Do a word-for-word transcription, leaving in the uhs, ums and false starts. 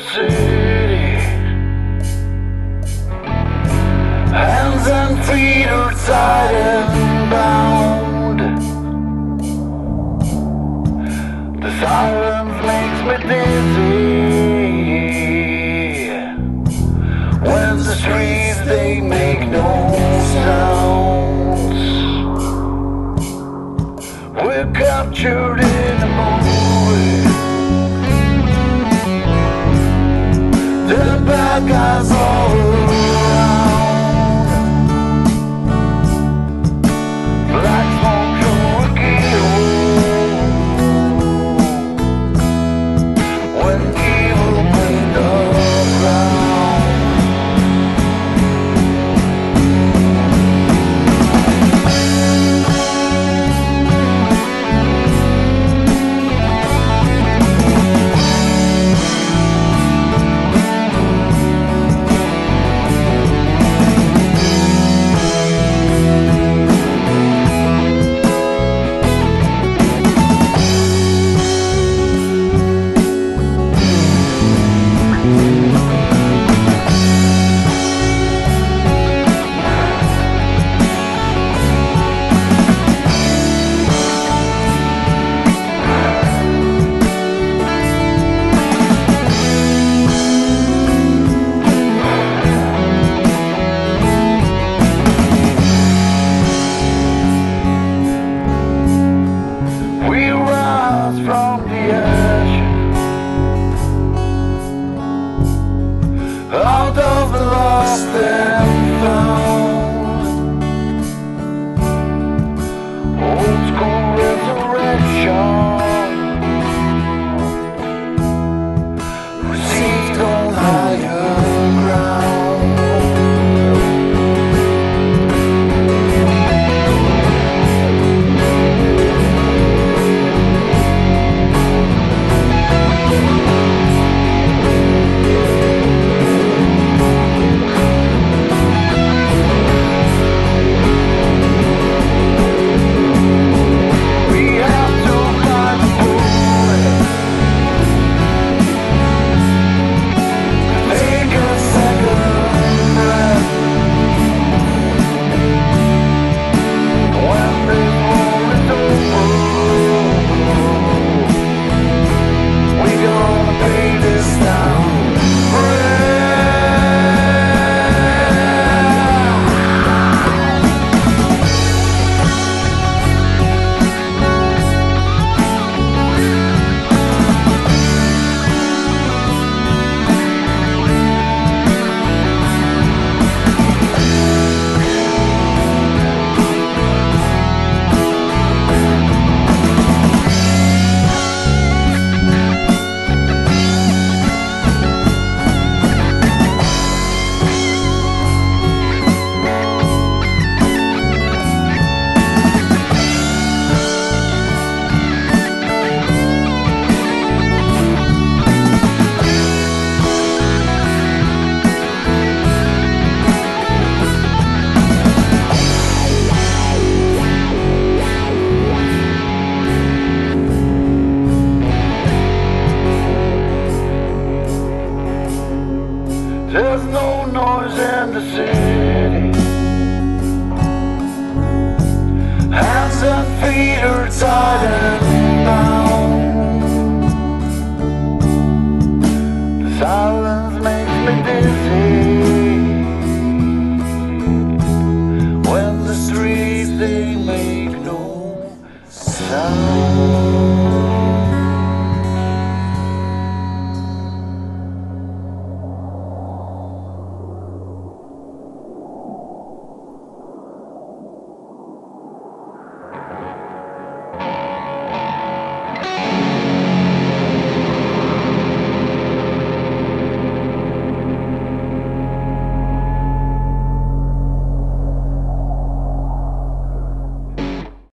city. Hands and feet are tied and bound. The silence makes me dizzy. When the streets, they make no sounds. We're captured in a movie. The bad guys all around. Black smoke through a keyhole. When evil cleaned up ground. From the ash, out of the lost and found, old school resurrection, received on higher ground. There's no noise in the city. Hands and feet are tied and bound. The silence makes